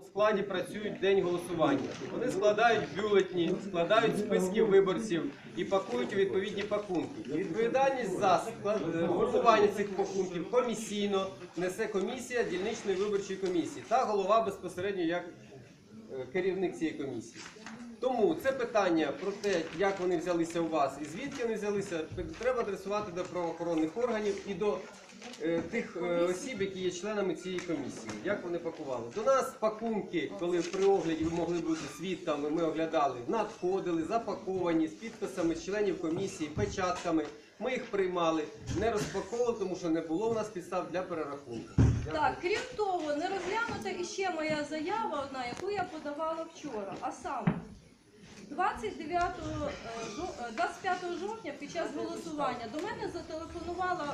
складі працюють в день голосування. Вони складають бюлетні, складають списки виборців і пакують у відповідні пакунки. Відповідальність за формування цих пакунків комісійно несе комісія дільничної виборчої комісії та голова безпосередньо як керівник цієї комісії. Тому це питання про те, як вони взялися у вас і звідки вони взялися, треба адресувати до правоохоронних органів і до тих осіб, які є членами цієї комісії. Як вони пакували? До нас пакунки, коли при огляді ви могли бути свідками, ми оглядали, надходили, запаковані, з підписами членів комісії, печатками. Ми їх приймали, не розпаковували, тому що не було у нас підстав для перерахунку. Так, крім того, не розглянута іще моя заява одна, яку я подавала вчора, а саме 25 жовтня під час голосування до мене зателефонувала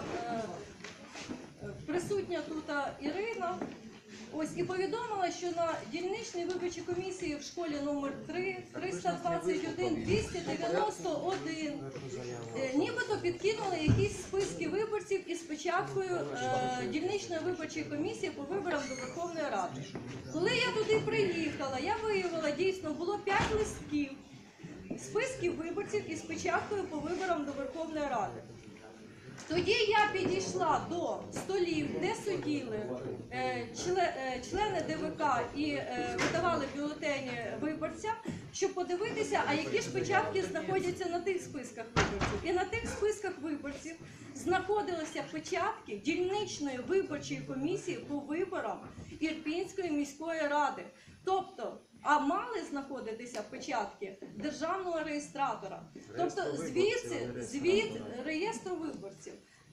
присутня тут Ірина, ось, і повідомила, що на дільничній виборчій комісії в школі номер 3, 321, 291, нібито підкинули якісь списки виборців із печаткою дільничної виборчої комісії по виборам до Верховної Ради. Коли я туди приїхала, я виявила, дійсно, було 5 листків, списків виборців із печаткою по виборам до Верховної Ради. Тоді я підійшла до столів, де сиділи члени ДВК і видавали бюлетені виборцям, щоб подивитися, а які ж печатки знаходяться на тих списках виборців. І на тих списках виборців знаходилися печатки дільничної виборчої комісії по виборам Ірпінської міської ради. Тобто, а мали знаходитися печатки державного реєстратора. Тобто звіт реєстру виборців.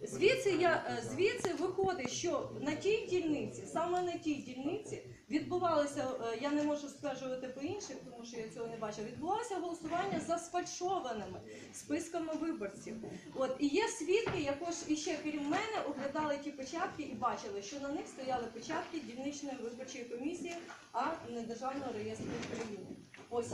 Звідси виходить, що на тій дільниці, саме на тій дільниці відбувалося, я не можу стверджувати по інших, тому що я цього не бачила, відбувалося голосування за сфальшованими списками виборців. От, і є свідки, якож іще крім мене, оглядали ті печатки і бачили, що на них стояли печатки дільничної виборчої комісії, а не Державного реєстру України. Ось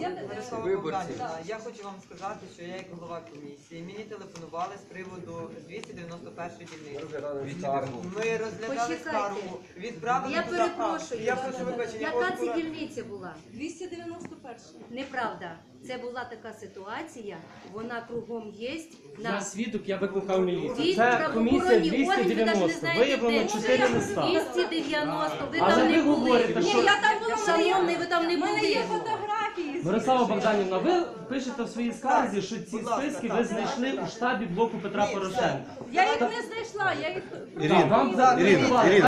я хочу вам сказати, що я як голова комісії, мені телефонували з приводу 291 дільниці. Ми розглядали скаргу, відправили Я туди. перепрошую, Я прошу вибачення. яка це дільниця була? 291. Неправда. Це була така ситуація, вона кругом є. Я свідок, я викликав міліцію. Від Це комісія правоохоронних органів, ви навіть не 290, знаєте, виявлено де. 4 листа. 290, ви Але там ви не були. говорите, Ні, що- я там була, шановний, ви там не У мене є були. фотографії. Мирослава Богданівна, ви пишете в своїй скарзі, що ці Будь ласка, списки так. ви знайшли у штабі блоку Петра Порошенка. Я їх не знайшла, я їх... Вам Ірина,